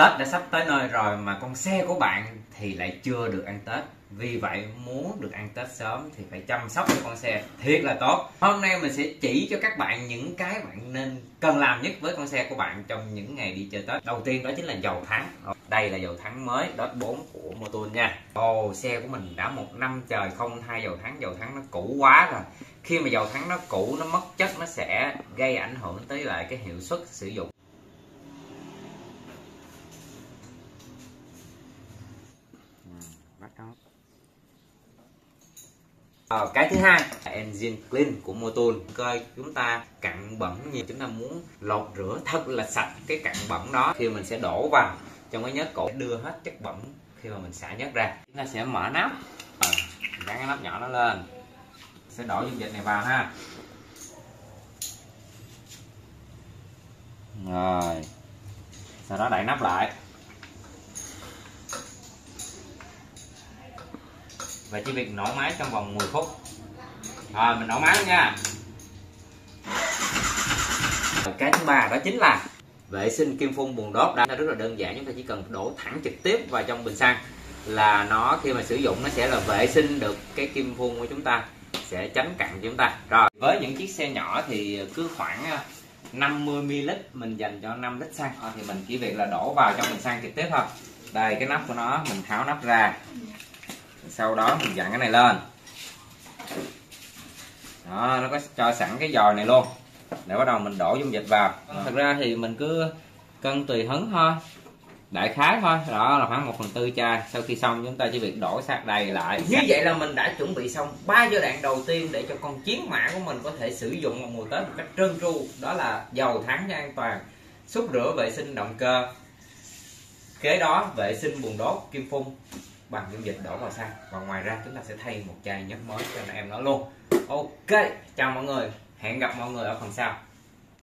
Tết đã sắp tới nơi rồi mà con xe của bạn thì lại chưa được ăn Tết. Vì vậy muốn được ăn Tết sớm thì phải chăm sóc cho con xe thiệt là tốt. Hôm nay mình sẽ chỉ cho các bạn những cái bạn nên cần làm nhất với con xe của bạn trong những ngày đi chơi Tết. Đầu tiên đó chính là dầu thắng. Đây là dầu thắng mới Dodge 4 của Motul nha. Xe của mình đã 1 năm trời không thay dầu thắng nó cũ quá rồi. Khi mà dầu thắng nó cũ, nó mất chất, nó sẽ gây ảnh hưởng tới lại cái hiệu suất sử dụng. Cái thứ hai là engine clean của Motul. Coi chúng ta cặn bẩn nhiều, chúng ta muốn lột rửa thật là sạch cái cặn bẩn đó, khi mình sẽ đổ vào trong cái nhớt cổ, đưa hết chất bẩn khi mà mình xả nhớt ra. Chúng ta sẽ mở nắp, gắn cái nắp nhỏ nó lên, sẽ đổ dung dịch này vào ha. Rồi sau đó đậy nắp lại và chỉ việc nổ máy trong vòng 10 phút. Rồi mình nổ máy luôn nha. Cái thứ ba đó chính là vệ sinh kim phun buồng đốt. Đó rất là đơn giản, chúng ta chỉ cần đổ thẳng trực tiếp vào trong bình xăng là nó khi mà sử dụng nó sẽ là vệ sinh được cái kim phun của chúng ta, sẽ tránh cặn cho chúng ta. Rồi với những chiếc xe nhỏ thì cứ khoảng 50 ml mình dành cho 5 lít xăng, thì mình chỉ việc là đổ vào trong bình xăng trực tiếp thôi. Đây cái nắp của nó, mình tháo nắp ra, sau đó mình dặn cái này lên. Đó, nó có cho sẵn cái giò này luôn để bắt đầu mình đổ dung dịch vào. Thật ra thì mình cứ cân tùy hứng thôi, đại khái thôi. Đó là khoảng 1/4 chai. Sau khi xong chúng ta chỉ việc đổ sát đầy lại. Như vậy là mình đã chuẩn bị xong 3 giai đoạn đầu tiên để cho con chiến mã của mình có thể sử dụng vào mùa Tết một cách trơn tru. Đó là dầu thắng cho an toàn, xúc rửa vệ sinh động cơ, kế đó vệ sinh buồng đốt kim phun bằng dung dịch đổ vào xăng, và ngoài ra chúng ta sẽ thay một chai nhớt mới cho anh em nó luôn. Ok, chào mọi người, hẹn gặp mọi người ở phần sau.